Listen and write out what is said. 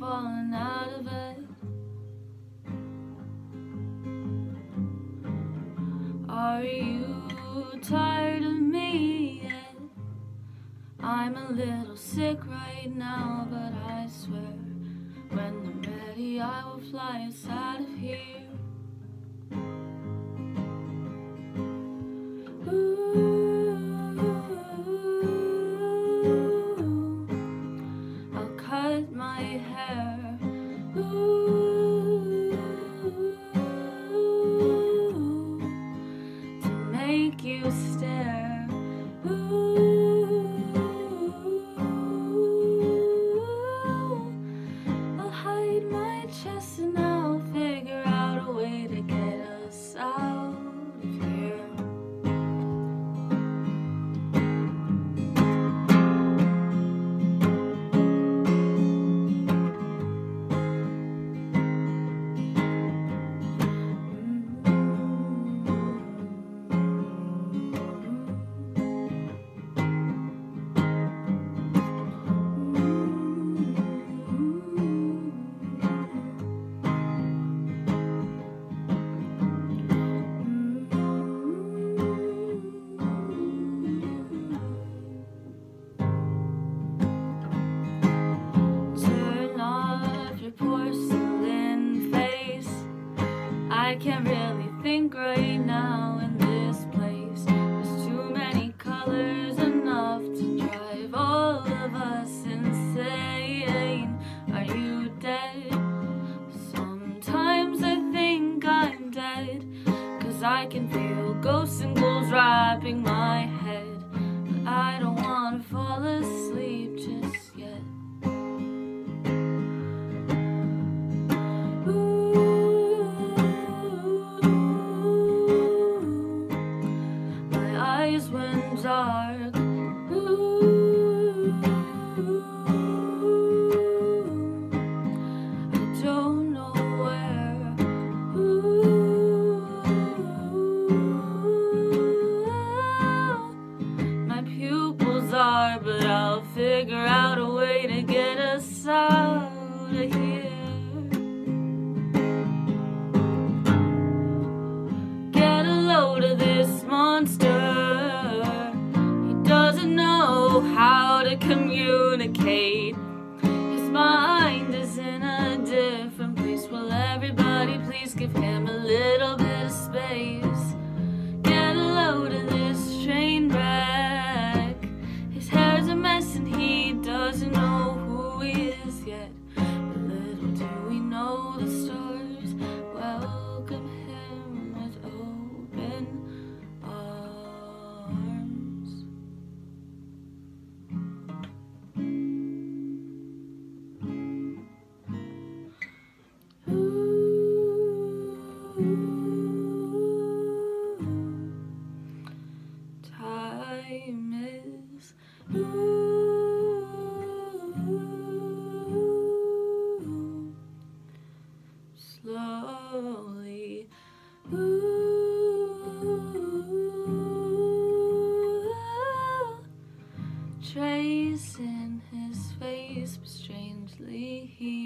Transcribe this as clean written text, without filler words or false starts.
falling out of it. Are you tired of me yet? I'm a little sick right now, but I swear when I'm ready I will fly us out of here. I'll cut my hair. To make you stare. I'll hide my chest and I'll figure out a way to get us out of here. Porcelain face, I can't really think right now in this place. There's too many colors, enough to drive all of us insane. Are you dead? Sometimes I think I'm dead, 'cause I can feel ghosts and ghouls wrapping my head. But I don't wanna fall asleep just yet. Went dark. I don't know where. My pupils are, but I'll figure out a way to get us out of here. Get a load of this monster. How to communicate. His mind is in a different place. Will everybody please give him a little bit of space? Get a load of this train wreck. His hair's a mess and he doesn't know who he is yet. But little do we know the stars welcome him with open arms. Time is slowly tracing his face, but strangely he